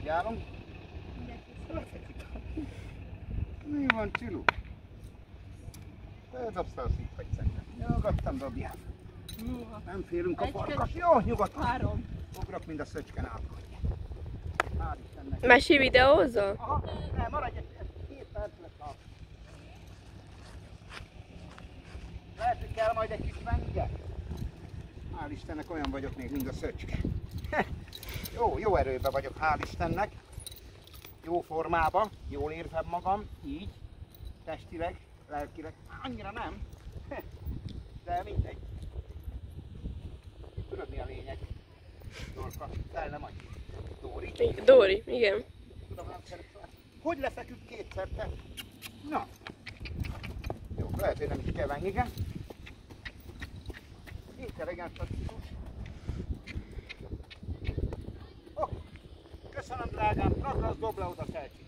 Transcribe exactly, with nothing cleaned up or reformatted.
Figyelünk. Mi van, Csilu? Te dobsz fel a szívfegyszert. Nyugodtan dobjál. Nem félünk a farkas. Jó, nyugodtan. Három. Ugrok, mind a szöcsken átkodj. Hál' Istennek. Mesi videózol? Aha, ne, maradj egy, egy két perc lesz a... Lehet, hogy kell majd egy kis menge. Hál' Istennek olyan vagyok még, mint a szöcske. Jó, jó erőben vagyok, hál' Istennek. Jó formában, jól érzem magam, így. Testileg, lelkileg, annyira nem. De mindegy. Tudod, mi a lényeg? Dorka, fel nem adj. Dóri. Dóri, igen. Tudom, nem szeretem. Hogy lefeküdt kétszer, te? Na. Jó, lehet, hogy nem is kell venni, igen. Intelligens a típus. Oké. Köszönöm, drágám. Rakd, dobd le oda, Felcsi.